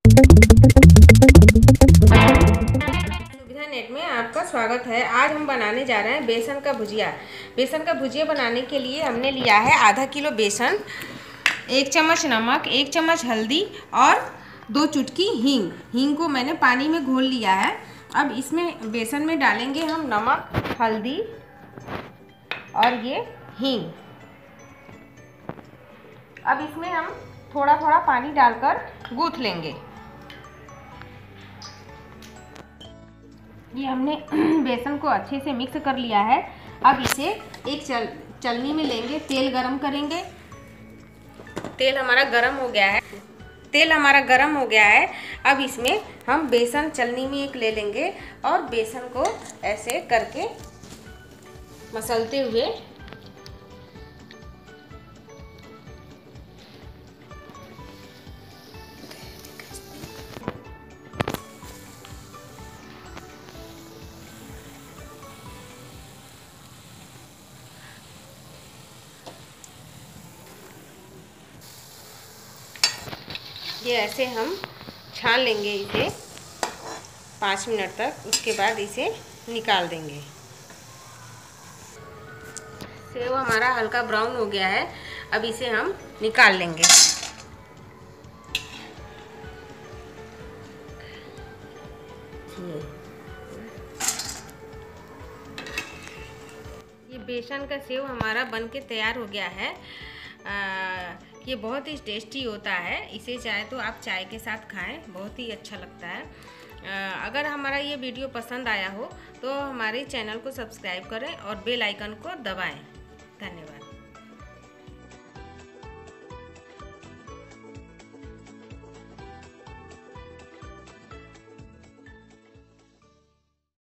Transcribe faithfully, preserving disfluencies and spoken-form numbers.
सुविधा नेट में आपका स्वागत है। आज हम बनाने जा रहे हैं बेसन का भुजिया। बेसन का भुजिया बनाने के लिए हमने लिया है आधा किलो बेसन, एक चम्मच नमक, एक चम्मच हल्दी और दो चुटकी हींग। हींग को मैंने पानी में घोल लिया है। अब इसमें बेसन में डालेंगे हम नमक, हल्दी और ये हींग। अब इसमें हम थोड़ा थोड़ा पानी डालकर गूँथ लेंगे। ये हमने बेसन को अच्छे से मिक्स कर लिया है। अब इसे एक चल चलनी में लेंगे, तेल गरम करेंगे। तेल हमारा गरम हो गया है तेल हमारा गरम हो गया है। अब इसमें हम बेसन चलनी में एक ले लेंगे और बेसन को ऐसे करके मसलते हुए ये ऐसे हम छान लेंगे इसे पाँच मिनट तक। उसके बाद इसे निकाल देंगे। सेव हमारा हल्का ब्राउन हो गया है। अब इसे हम निकाल लेंगे। ये बेसन का सेव हमारा बनके तैयार हो गया है। आ, ये बहुत ही टेस्टी होता है। इसे चाहे तो आप चाय के साथ खाएं, बहुत ही अच्छा लगता है। आ, अगर हमारा ये वीडियो पसंद आया हो तो हमारे चैनल को सब्सक्राइब करें और बेल आइकन को दबाएं। धन्यवाद।